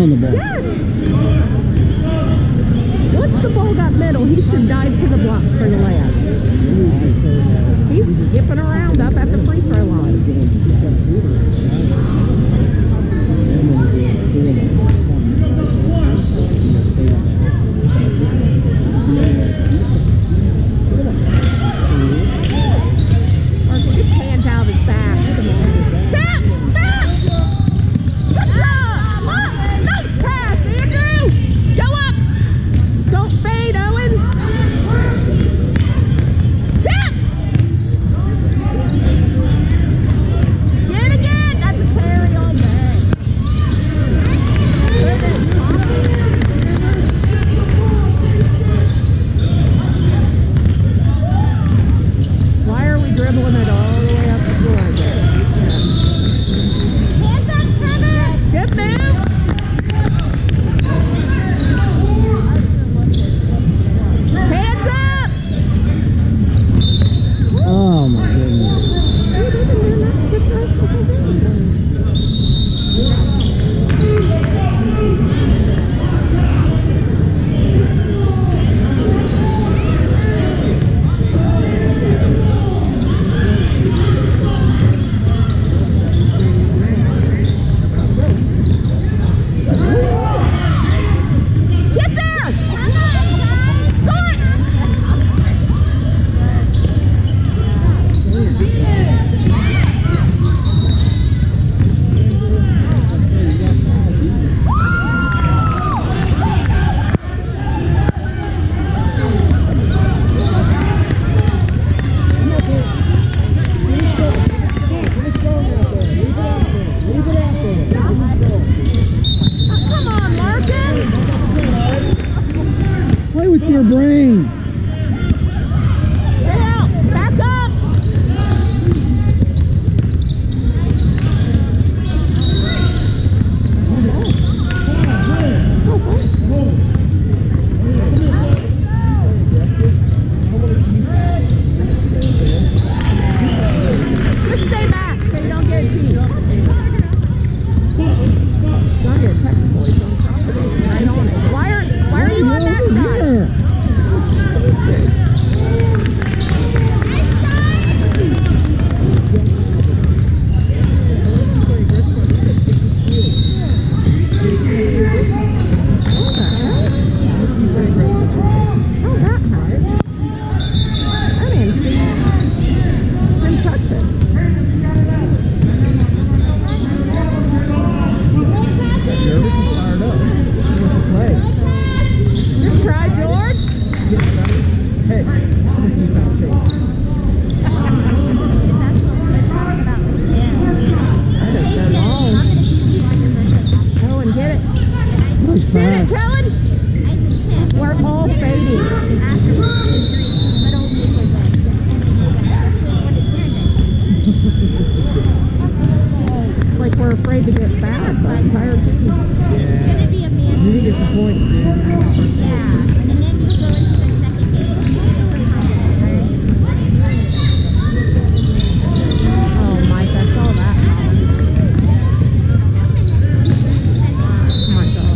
on the ball. Yes! Once the ball got middle, he should dive to the block for the layup. He's skipping around up at the free throw line. Or get his hands out of his back. Tap! Tap! Good job! Look! Nice pass, Andrew! Go up! Don't fade, Owen! Tap! Get it again! That's a carry all day. Why are we dribbling it all the way up the floor again? Hands up, Trevor! Good move! Hands up! Oh my goodness. Get there! Start! Come on, Larkin! Play with your brain. Sit out! Back up! Just stay back so you don't get cheated. Don't get technical. Right on it. Why are you on that side? Here. Oh, that hurt. I didn't see him touch it. Good try, George. That is good long. Go and get it. Nice Get it, pass. Kellen. We're all fading. Like we're afraid to get back the entire team. Yeah. You need to get the point. Oh, Mike, I saw that. Oh my God.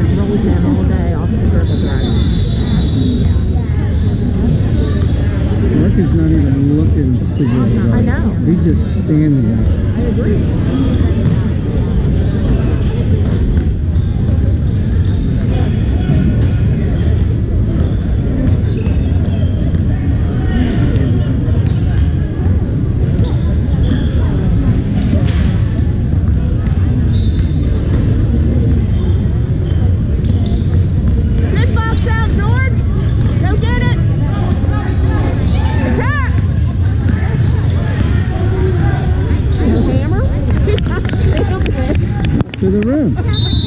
just rolled him all day off the dribble drive. Murphy's not even looking to dribble. I know. He's just standing there. I agree. Good box out, George. Go get it. Attack. No hammer? To the rim.